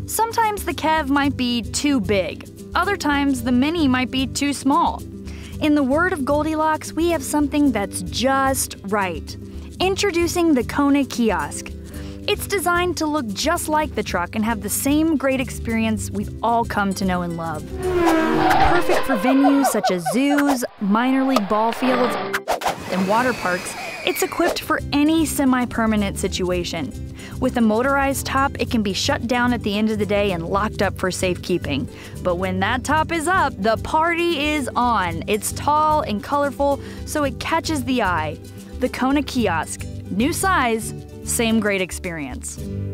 Sometimes the Kev might be too big. Other times the Mini might be too small. In the word of Goldilocks, we have something that's just right. Introducing the Kona Kiosk. It's designed to look just like the truck and have the same great experience we've all come to know and love. Perfect for venues such as zoos, minor league ball fields, and water parks, it's equipped for any semi-permanent situation. With a motorized top, it can be shut down at the end of the day and locked up for safekeeping. But when that top is up, the party is on. It's tall and colorful, so it catches the eye. The Kona Kiosk. New size, same great experience.